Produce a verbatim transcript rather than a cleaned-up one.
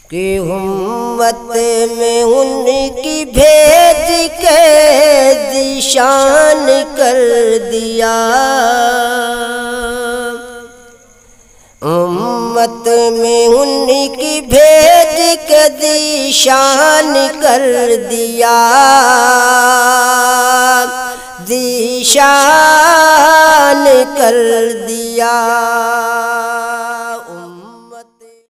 कि उम्मत में उनकी भेज के दिशान कर दिया। उम्मत में उनकी भेज के दिशान कर दिया, दिशान कर दिया।